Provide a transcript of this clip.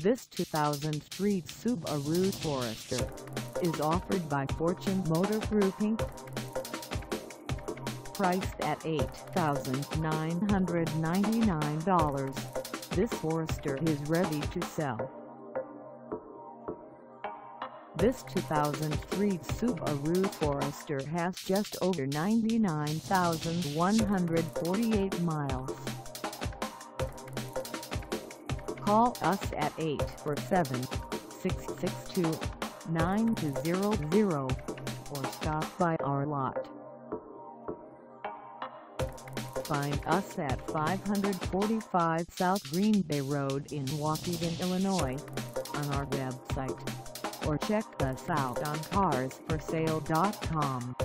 This 2003 Subaru Forester is offered by Fortune Motor Group Inc. Priced at $8,999, this Forester is ready to sell. This 2003 Subaru Forester has just over 99,148 miles. Call us at 847-662-9200 or stop by our lot. Find us at 545 South Green Bay Road in Waukegan, Illinois, on our website, or check us out on carsforsale.com.